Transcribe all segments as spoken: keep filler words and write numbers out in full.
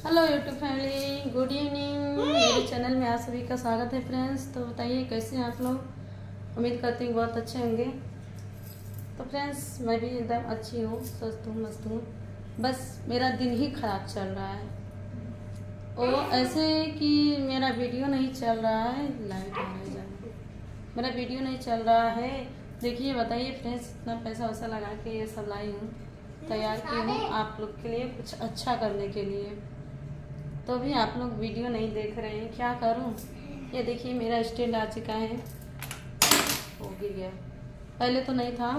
Hello YouTube family, good evening. मेरे channel में आप सभी का स्वागत है फ्रेंड्स। तो बताइए कैसे हैं आप लोग। उम्मीद करती हूँ बहुत अच्छे होंगे। तो फ्रेंड्स मैं भी एकदम अच्छी हूँ, स्वस्थ हूँ, मस्त हूँ। बस मेरा दिन ही खराब चल रहा है। और ऐसे कि मेरा वीडियो नहीं चल रहा है। लाइट आ रहा है जाने, मेरा वीडियो नहीं चल रहा है। देखिए बताइए फ्रेंड्स, इतना पैसा वैसा लगा के ये सब लाई हूँ, तैयार की हूँ आप लोग के लिए, कुछ अच्छा करने के लिए। तो भी आप लोग वीडियो नहीं देख रहे हैं, क्या करूं। ये देखिए मेरा स्टैंड आ चुका है। वो गिर गया, पहले तो नहीं था,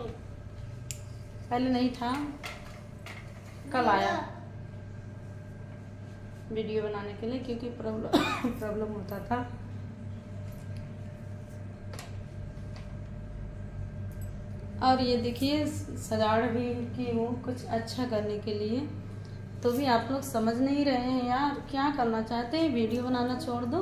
पहले नहीं था, कल आया वीडियो बनाने के लिए, क्योंकि प्रॉब्लम प्रॉब्लम होता था। और ये देखिए सजावट भी की हूँ कुछ अच्छा करने के लिए। तो भी आप लोग समझ नहीं रहे हैं यार, क्या करना चाहते हैं, वीडियो बनाना छोड़ दो।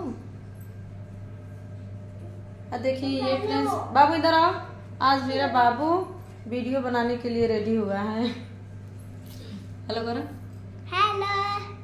अब देखिए ये फ्रेंड्स, बाबू इधर आओ। आज मेरा बाबू वीडियो बनाने के लिए रेडी हुआ है। हेलो करो। हेलो।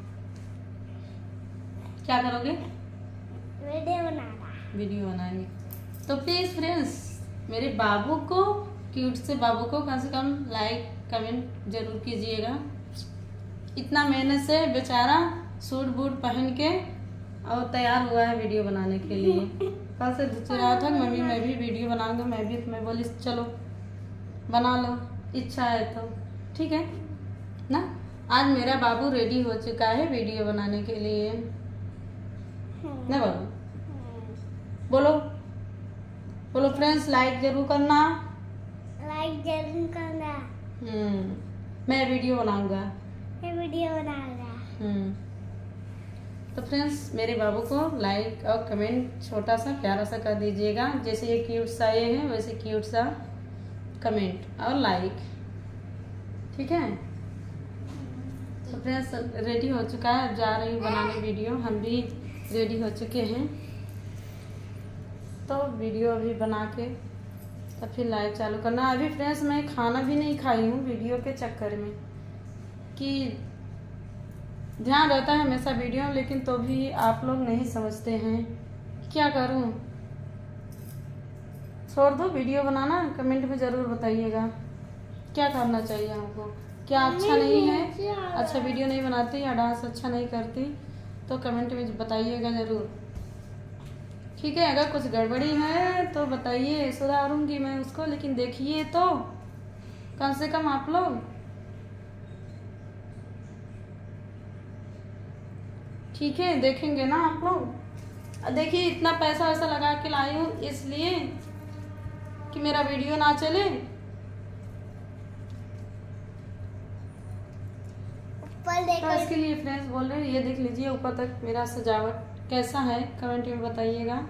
क्या करोगे? वीडियो बनाना। वीडियो बनाएंगे। तो प्लीज फ्रेंड्स, मेरे बाबू को, क्यूट से बाबू को कम से कम लाइक कमेंट जरूर कीजिएगा। इतना मेहनत से बेचारा सूट बूट पहन के और तैयार हुआ है वीडियो बनाने के लिए। कल से रहा था मम्मी मैं भी वीडियो बनाऊंगा, मैं भी, मैं बोली चलो बना लो, इच्छा है तो ठीक है ना। आज मेरा बाबू रेडी हो चुका है वीडियो बनाने के लिए ना। बाबू बोलो बोलो फ्रेंड्स, लाइक जरूर करना, लाइक जरूर करना। हम्म मैं वीडियो बनाऊंगा, मैं वीडियो बनाऊंगा। हम्म तो फ्रेंड्स मेरे बाबू को लाइक और कमेंट छोटा सा प्यारा सा कर दीजिएगा। जैसे ये क्यूट सा ये है, वैसे क्यूट सा कमेंट और लाइक, ठीक है। तो फ्रेंड्स रेडी हो चुका है, अब जा रही हूँ बनाने वीडियो। हम भी रेडी हो चुके हैं। तो वीडियो अभी बना के तो फिर लाइव चालू करना। अभी फ्रेंड्स मैं खाना भी नहीं खाई हूँ वीडियो के चक्कर में, कि ध्यान रहता है हमेशा वीडियो में, लेकिन तो भी आप लोग नहीं समझते हैं, क्या करूं। छोड़ दो वीडियो बनाना, कमेंट में जरूर बताइएगा क्या करना चाहिए हमको। क्या अच्छा नहीं है, अच्छा वीडियो नहीं बनाती या डांस अच्छा नहीं करती, तो कमेंट में बताइएगा जरूर, ठीक है। अगर कुछ गड़बड़ी है तो बताइए, सुधारूंगी मैं उसको। लेकिन देखिए तो कम से कम आप लोग, ठीक है, देखेंगे ना आप लोग। देखिए इतना पैसा वैसा लगा के लाई हूँ इसलिए कि मेरा वीडियो ना चले। ऊपर देखो, तो इसके लिए फ्रेंड्स बोल रहे हैं, ये देख लीजिए ऊपर तक मेरा सजावट कैसा है, कमेंट में बताइएगा।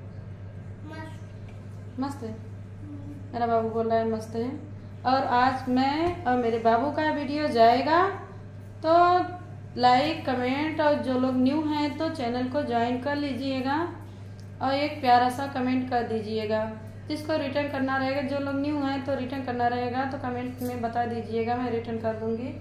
मस्त मस्त है, मेरा बाबू बोल रहा है मस्त है। और आज मैं और मेरे बाबू का वीडियो जाएगा, तो लाइक कमेंट, और जो लोग न्यू हैं तो चैनल को ज्वाइन कर लीजिएगा और एक प्यारा सा कमेंट कर दीजिएगा। जिसको रिटर्न करना रहेगा, जो लोग न्यू हैं तो रिटर्न करना रहेगा तो कमेंट में बता दीजिएगा, मैं रिटर्न कर दूंगी,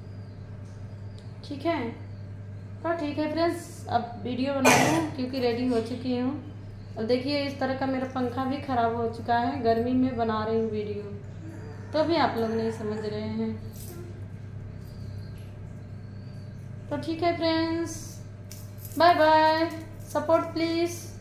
ठीक है। तो ठीक है फ्रेंड्स, अब वीडियो बना लूँ क्योंकि रेडी हो चुकी हूँ। और देखिए इस तरह का मेरा पंखा भी खराब हो चुका है, गर्मी में बना रही हूँ वीडियो, तो भी आप लोग नहीं समझ रहे हैं। तो ठीक है friends, bye bye, support please.